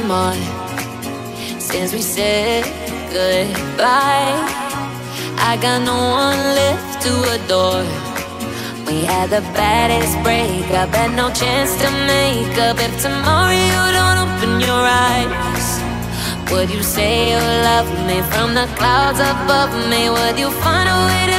more since we said goodbye. I got no one left to adore. We had the baddest breakup, had no chance to make up. If tomorrow you don't open your eyes, would you say you love me from the clouds above me? Would you find a way